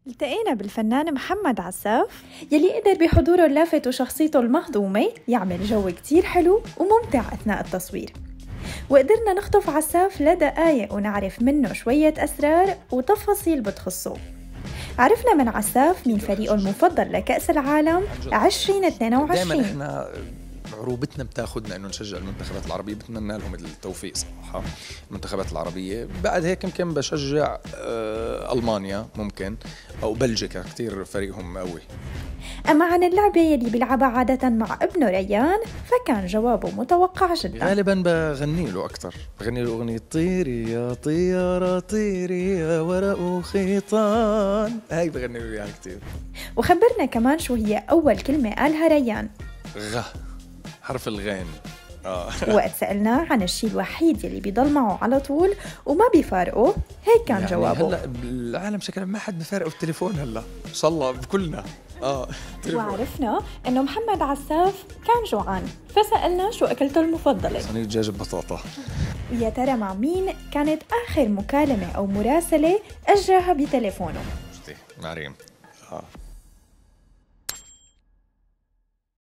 التقينا بالفنان محمد عساف يلي قدر بحضوره اللافت وشخصيته المهضومة يعمل جو كتير حلو وممتع أثناء التصوير. وقدرنا نخطف عساف لدقايق ونعرف منه شوية أسرار وتفاصيل بتخصه. عرفنا من عساف مين فريقه المفضل لكأس العالم 2022. دائما احنا عروبتنا بتاخذنا انه نشجع المنتخبات العربيه، بتمنى لهم التوفيق صراحه. المنتخبات العربيه بعد هيك يمكن بشجع المانيا ممكن او بلجيكا، كتير فريقهم قوي. أما عن اللعبة يلي بيلعبها عادة مع ابنه ريان فكان جوابه متوقع جدا. غالبا بغني له أكتر، بغني له أغنية طيري يا طيارة طيري يا ورق وخيطان، هاي بغني له إياها كتير. وخبرنا كمان شو هي أول كلمة قالها ريان. غ، حرف الغين. وقت سألناه عن الشيء الوحيد يلي بيضل معه على طول وما بيفارقه، هيك كان يعني جوابه. هلا بالعالم شكله ما حد بفارقه التليفون هلا، إن شاء الله بكلنا. وعرفنا إنه محمد عساف كان جوعان، فسألنا شو أكلته المفضلة. صينية دجاج ببطاطا. ويا ترى مع مين كانت آخر مكالمة أو مراسلة أجراها بتليفونه؟ مريم.